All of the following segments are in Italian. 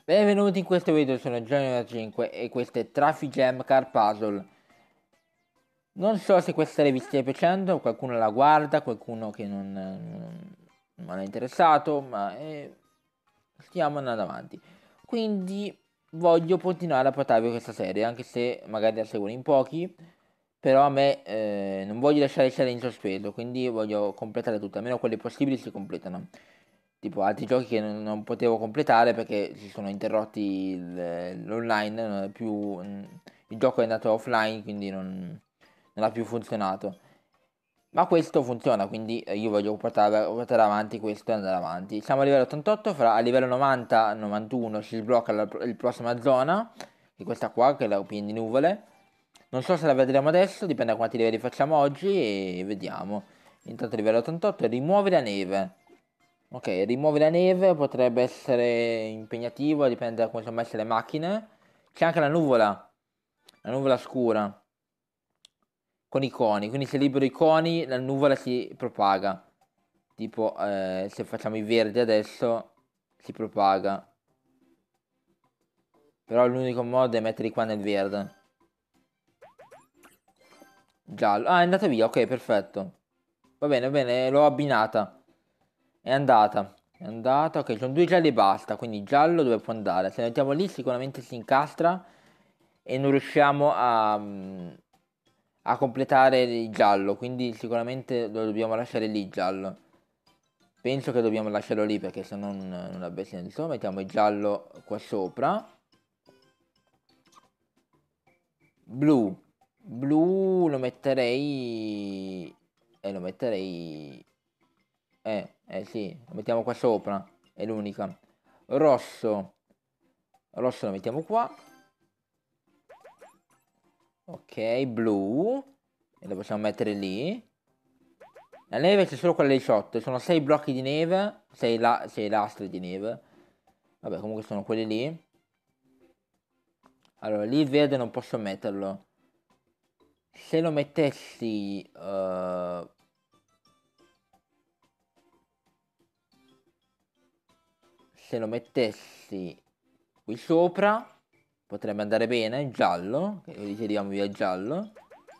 Benvenuti in questo video, sono Johnny5 e questo è Traffic Jam Car Puzzle. Non so se questa serie vi stia piacendo, qualcuno la guarda, qualcuno che non è interessato, ma stiamo andando avanti. Quindi voglio continuare a portarvi questa serie, anche se magari la seguono in pochi, però a me non voglio lasciare il serie in sospeso, quindi voglio completare tutto, almeno quelli possibili si completano. Tipo altri giochi che non potevo completare perché si sono interrotti l'online, non è più, il gioco è andato offline, quindi non ha più funzionato. Ma questo funziona, quindi io voglio portare avanti questo e andare avanti. Siamo a livello 88, a livello 90-91 si sblocca la prossima zona, che è questa qua, che è la piena di nuvole. Non so se la vedremo adesso, dipende da quanti livelli facciamo oggi e vediamo. Intanto livello 88, rimuove la neve. Ok, rimuove la neve potrebbe essere impegnativo, dipende da come sono messe le macchine. C'è anche la nuvola scura con i coni, quindi se libero i coni la nuvola si propaga. Tipo se facciamo i verdi adesso si propaga. Però l'unico modo è metterli qua nel verde. Giallo. Ah, è andata via, ok, perfetto. Va bene, l'ho abbinata. È andata, ok, sono due gialli e basta, quindi giallo dove può andare? Se lo mettiamo lì sicuramente si incastra e non riusciamo a completare il giallo, quindi sicuramente lo dobbiamo lasciare lì il giallo. Penso che dobbiamo lasciarlo lì perché se no non avrebbe senso. Mettiamo il giallo qua sopra. Blu. Blu lo metterei... lo metterei... sì, lo mettiamo qua sopra. È l'unica. Rosso. Rosso lo mettiamo qua. Ok, blu. E lo possiamo mettere lì. La neve c'è solo quella lì sotto. Sono 6 blocchi di neve. 6 lastre di neve. Vabbè, comunque sono quelli lì. Allora, lì il verde non posso metterlo. Se lo mettessi... se lo mettessi qui sopra, potrebbe andare bene. Giallo. Che ritiriamo via il giallo.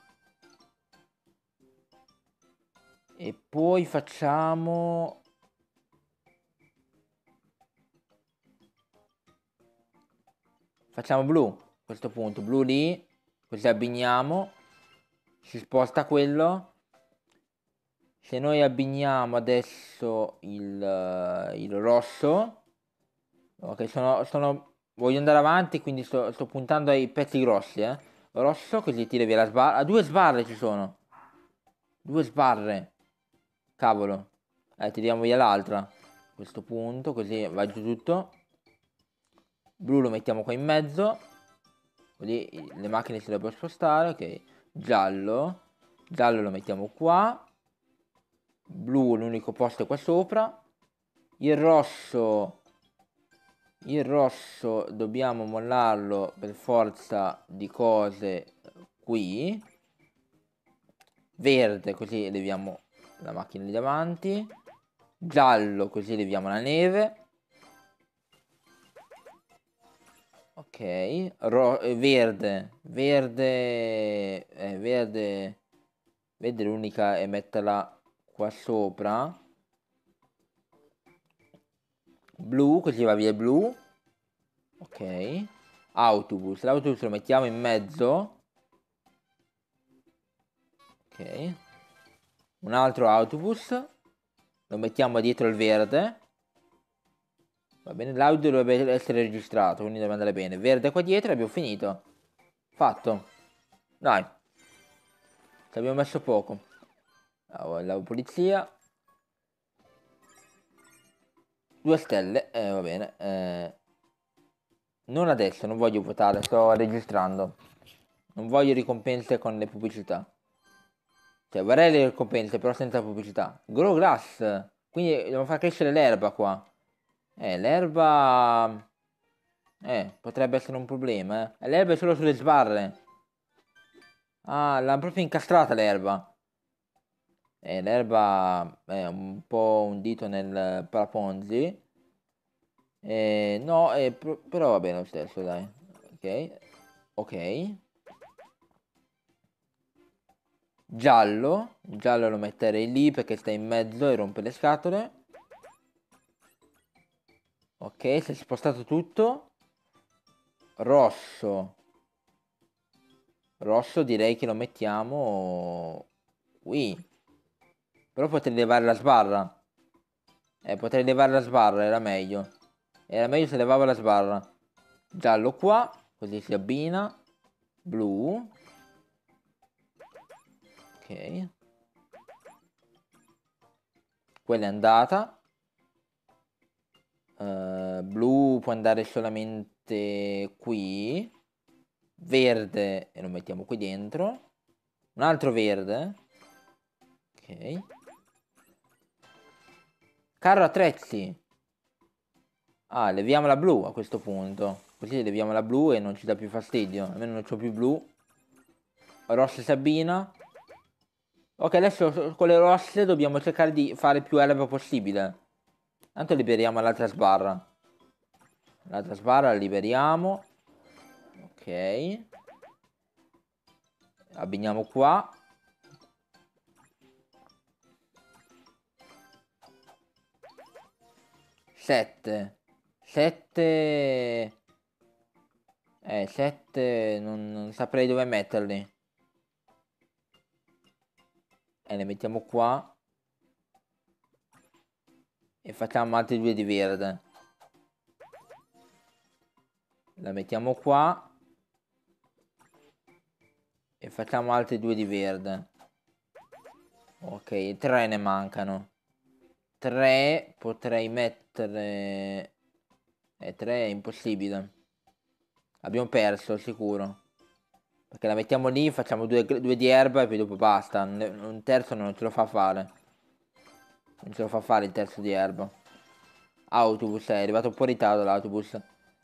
E poi facciamo... Facciamo blu. A questo punto, blu lì. Così abbiniamo. Si sposta quello. Se noi abbiniamo adesso il rosso, ok, voglio andare avanti, quindi sto puntando ai pezzi grossi, eh. Rosso, così tira via la sbarra. Ah, due sbarre ci sono. Due sbarre. Cavolo. Tiriamo via l'altra. A questo punto, così va giù tutto. Blu lo mettiamo qua in mezzo. Così le macchine si dovrebbero spostare, ok. Giallo. Giallo lo mettiamo qua. Blu l'unico posto è qua sopra. Il rosso, il rosso dobbiamo mollarlo per forza di cose qui. Verde così leviamo la macchina lì davanti. Giallo così leviamo la neve. Ok, verde l'unica è metterla qua sopra. Blu così va via il blu. Ok. Autobus. L'autobus lo mettiamo in mezzo. Ok. Un altro autobus. Lo mettiamo dietro il verde. Va bene, l'audio dovrebbe essere registrato, quindi deve andare bene. Verde qua dietro e abbiamo finito. Fatto. Dai, ci abbiamo messo poco. La polizia. 2 stelle. Va bene. Non adesso, non voglio votare, sto registrando. Non voglio ricompense con le pubblicità. Cioè, vorrei le ricompense, però senza pubblicità. Grow grass. Quindi dobbiamo far crescere l'erba qua. L'erba... potrebbe essere un problema, eh. L'erba è solo sulle sbarre. Ah, l'hanno proprio incastrata l'erba. L'erba è un po' un dito nel paraponzi. No, però va bene lo stesso, dai. Ok, ok. Giallo lo metterei lì perché sta in mezzo e rompe le scatole. Ok, si è spostato tutto. Rosso. Rosso direi che lo mettiamo qui. Però potrei levare la sbarra. Potrei levare la sbarra, era meglio. Era meglio se levavo la sbarra. Giallo qua, così si abbina. Blu. Ok. Quella è andata. Blu può andare solamente qui. Verde e lo mettiamo qui dentro. Un altro verde. Ok. Carro attrezzi. Ah, leviamo la blu a questo punto. Così leviamo la blu e non ci dà più fastidio. Almeno non c'ho più blu. Rossa Sabina. Ok, adesso con le rosse dobbiamo cercare di fare più erba possibile. Tanto liberiamo l'altra sbarra. L'altra sbarra la liberiamo. Ok. Abbiniamo qua. 7. 7. 7 non saprei dove metterli. Le mettiamo qua. E facciamo altri due di verde. La mettiamo qua. E facciamo altri due di verde. Ok, 3 ne mancano. 3 potrei mettere... 3 è impossibile. Abbiamo perso, sicuro. Perché la mettiamo lì, facciamo due di erba e poi dopo basta. Un terzo non ce lo fa fare. Non ce lo fa fare il terzo di erba. Autobus, è arrivato un po' in ritardo l'autobus.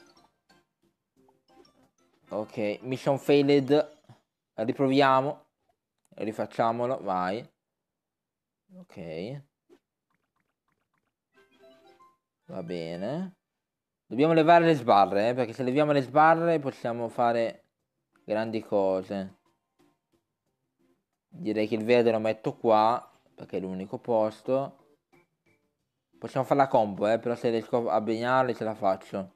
Ok, mission failed. Riproviamo. Rifacciamolo, vai. Ok, va bene. Dobbiamo levare le sbarre, perché se leviamo le sbarre possiamo fare grandi cose. Direi che il verde lo metto qua, perché è l'unico posto. Possiamo fare la combo, però se riesco a abbinarli ce la faccio.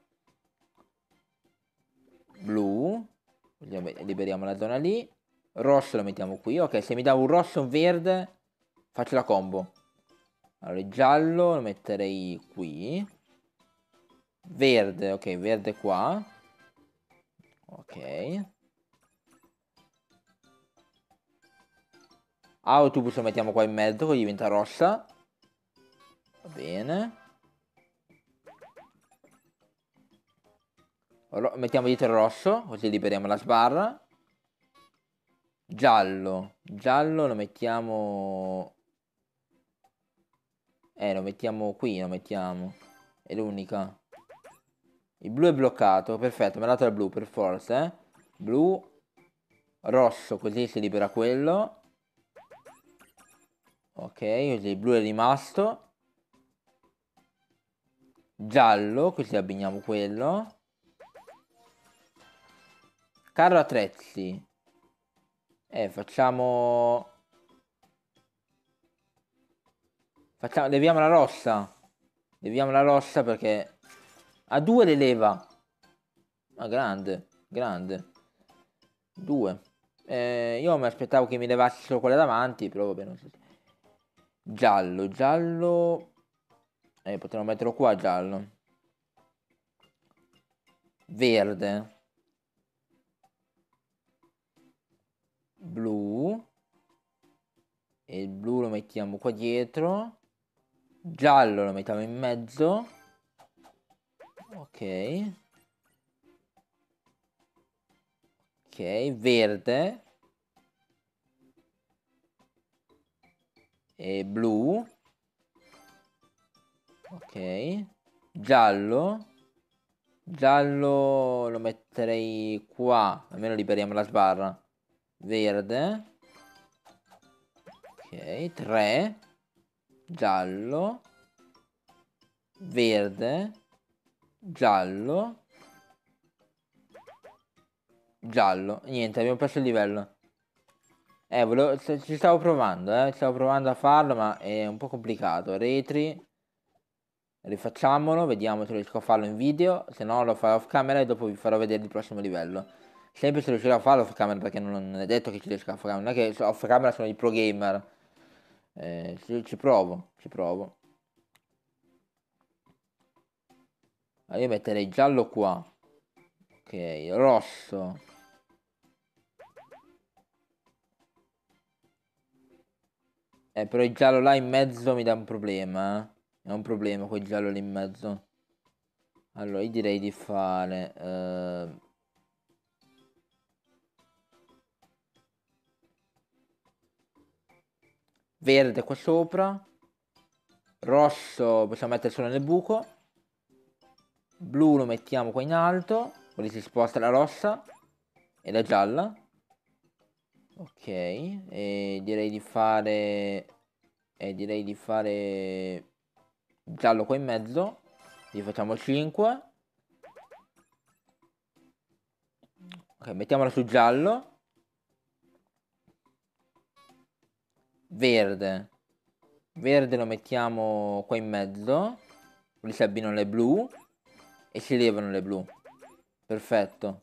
Blu, così liberiamo la zona lì. Rosso lo mettiamo qui. Ok, se mi dà un rosso e un verde, faccio la combo. Allora, il giallo lo metterei qui. Verde, ok, verde qua. Ok. Autobus lo mettiamo qua in mezzo, così diventa rossa. Va bene. Mettiamo dietro il rosso, così liberiamo la sbarra. Giallo. Giallo lo mettiamo... lo mettiamo qui, lo mettiamo. È l'unica. Il blu è bloccato, perfetto, me l'ha dato il blu per forza, eh. Blu, rosso, così si libera quello. Ok, così il blu è rimasto. Giallo, così abbiniamo quello. Carro attrezzi. Facciamo... Leviamo la rossa. Leviamo la rossa perché... A due le leva. Ah, grande, grande. Due. Io mi aspettavo che mi levassi solo quella davanti, però va bene. Giallo, giallo. Potremmo metterlo qua, giallo. Verde. Blu. E il blu lo mettiamo qua dietro. Giallo lo mettiamo in mezzo. Ok. Ok, verde. E blu. Ok. Giallo. Giallo lo metterei qua. Almeno liberiamo la sbarra. Verde. Ok, 3. Giallo. Verde. giallo, giallo. Niente, abbiamo perso il livello. Ci stavo provando, stavo provando a farlo, ma è un po' complicato. Retri, rifacciamolo, vediamo se riesco a farlo in video, se no lo farò off camera e dopo vi farò vedere il prossimo livello. Sempre se riuscirò a farlo off camera, perché non è detto che ci riesca a fare, non è che off camera sono i pro gamer. Ci provo, ci provo. Allora io metterei giallo qua. Ok, rosso. Però il giallo là in mezzo mi dà un problema, È un problema quel giallo lì in mezzo. Allora, io direi di fare... verde qua sopra. Rosso possiamo mettere solo nel buco. Blu lo mettiamo qua in alto. Così si sposta la rossa. E la gialla. Ok. E direi di fare... direi di fare... giallo qua in mezzo. Gli facciamo 5. Ok, mettiamola su giallo. Verde. Verde lo mettiamo qua in mezzo. Così si abbinano le blu. E si levano le blu. Perfetto.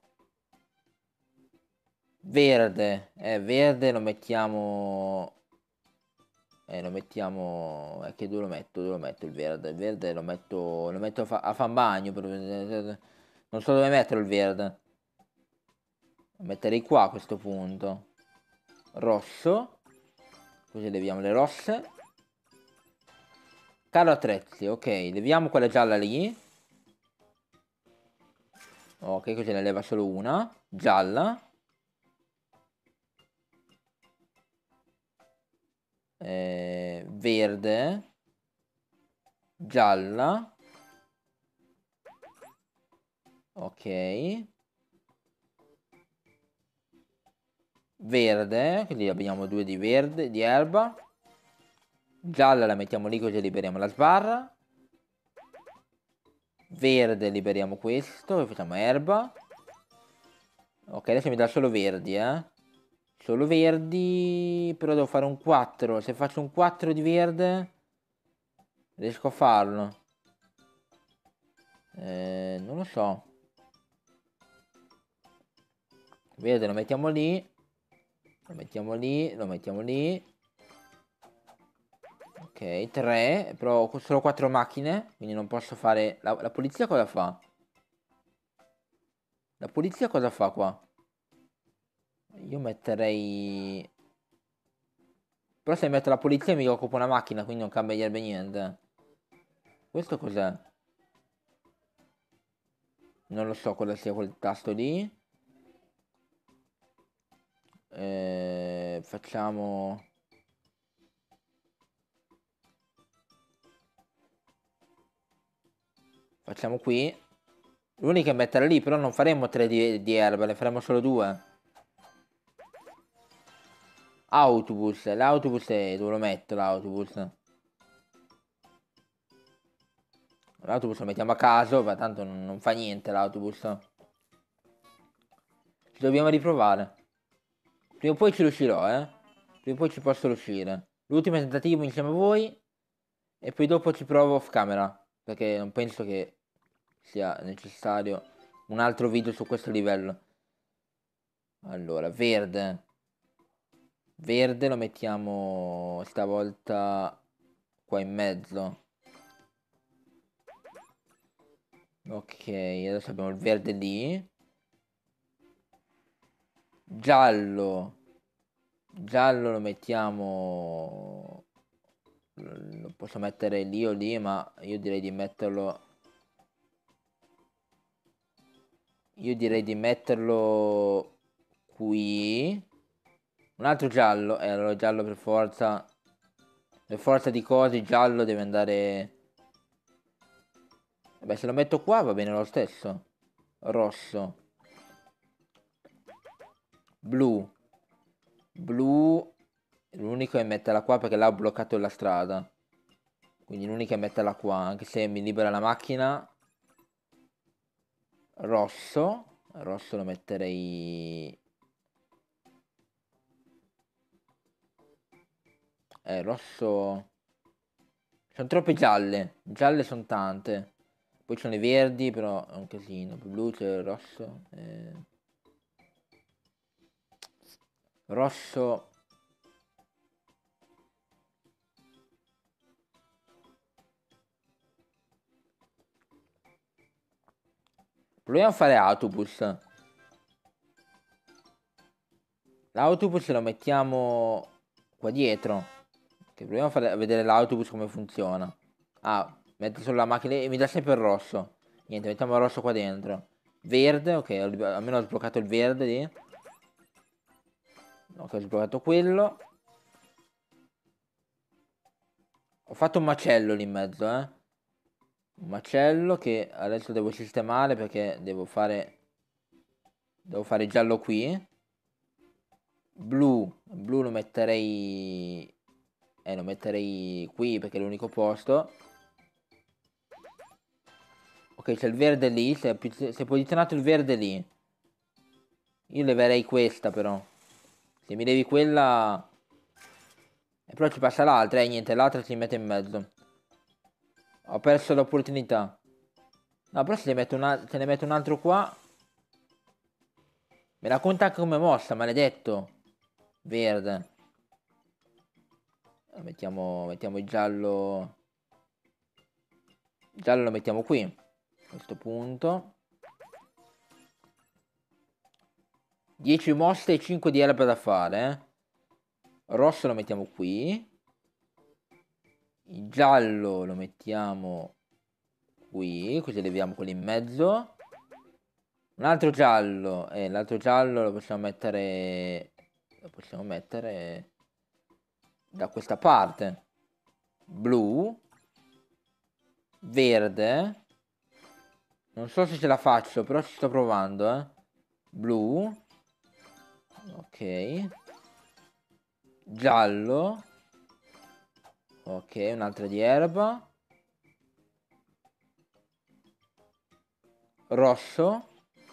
Verde. Verde lo mettiamo... lo mettiamo... che dove lo metto? Dove lo metto il verde? Il verde lo metto a fan bagno. Non so dove metterlo il verde. Lo metterei qua a questo punto. Rosso. Così leviamo le rosse. Carro attrezzi, ok. Leviamo quella gialla lì. Ok, così ne leva solo una. Gialla. Verde. Gialla. Ok. Verde. Quindi abbiamo due di verde, di erba. Gialla la mettiamo lì così liberiamo la sbarra. Verde liberiamo questo e facciamo erba. Ok, adesso mi dà solo verdi, Solo verdi, però devo fare un 4. Se faccio un 4 di verde, riesco a farlo. Non lo so. Verde lo mettiamo lì. Lo mettiamo lì, lo mettiamo lì. Ok, 3, però ho solo 4 macchine, quindi non posso fare... La polizia cosa fa? La polizia cosa fa qua? Io metterei... Però se metto la polizia mi occupo una macchina, quindi non cambierebbe niente. Questo cos'è? Non lo so cosa sia quel tasto lì. Facciamo... Facciamo qui. L'unica è mettere lì, però non faremo 3 di erba, ne faremo solo 2. Autobus, l'autobus è... dove lo metto l'autobus? L'autobus lo mettiamo a caso, ma tanto non fa niente l'autobus. Ci dobbiamo riprovare. Prima o poi ci riuscirò, Prima o poi ci posso riuscire. L'ultimo tentativo insieme a voi. E poi dopo ci provo off camera. Perché non penso che sia necessario un altro video su questo livello. Allora, verde. Verde lo mettiamo stavolta qua in mezzo. Ok, adesso abbiamo il verde lì. Giallo. Giallo lo mettiamo... Lo posso mettere lì o lì, ma io direi di metterlo... Io direi di metterlo qui. Un altro giallo. Allora giallo per forza. Per forza di cose, giallo deve andare... Vabbè, se lo metto qua va bene lo stesso. Rosso. Blu. Blu. L'unico è metterla qua perché là ho bloccato la strada. Quindi l'unica è metterla qua. Anche se mi libera la macchina. rosso lo metterei... rosso... Sono troppe gialle sono tante. Poi ci sono i verdi, però è un casino. Blu, c'è il rosso. Rosso... Proviamo a fare autobus. L'autobus lo mettiamo qua dietro. Che proviamo a fare, a vedere l'autobus come funziona. Ah, metto solo la macchina e mi dà sempre il rosso. Niente, mettiamo il rosso qua dentro. Verde, ok, almeno ho sbloccato il verde lì. Ok, ho sbloccato quello. Ho fatto un macello lì in mezzo, eh. Un macello che adesso devo sistemare perché devo fare giallo qui. Blu lo metterei qui perché è l'unico posto. Ok, c'è il verde lì, si è posizionato il verde lì. Io leverei questa però. Se mi levi quella... però ci passa l'altra, niente, l'altra si mette in mezzo. Ho perso l'opportunità. No, però se ne metto un altro qua... Me la conta anche come mossa, maledetto. Verde. Mettiamo il giallo. Il giallo lo mettiamo qui. A questo punto. 10 mosse e 5 di erba da fare. Rosso lo mettiamo qui. Il giallo lo mettiamo qui. Così leviamo quello in mezzo. Un altro giallo. L'altro giallo lo possiamo mettere. Lo possiamo mettere da questa parte. Blu. Verde. Non so se ce la faccio, però ci sto provando, eh. Blu. Ok. Giallo. Ok, un'altra di erba. Rosso.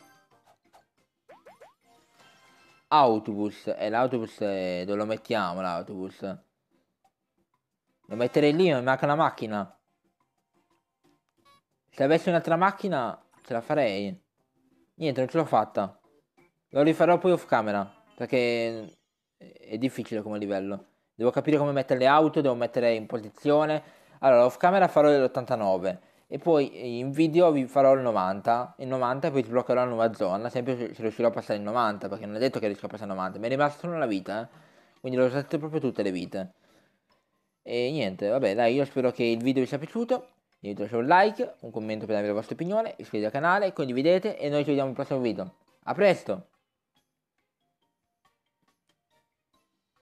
Autobus. E l'autobus dove lo mettiamo l'autobus? Lo metterei lì, mi manca una macchina. Se avessi un'altra macchina ce la farei. Niente, non ce l'ho fatta. Lo rifarò poi off camera. Perché è difficile come livello. Devo capire come mettere le auto, devo mettere in posizione. Allora, off camera farò l'89. E poi in video vi farò il 90. Il 90 e poi sbloccherò la nuova zona. Sempre se riuscirò a passare il 90. Perché non è detto che riesco a passare il 90. Mi è rimasta solo una vita, eh. Quindi l'ho usate proprio tutte le vite. E niente, vabbè, dai, io spero che il video vi sia piaciuto. Vi lascio un like, un commento per dare la vostra opinione, iscrivetevi al canale, condividete e noi ci vediamo al prossimo video. A presto!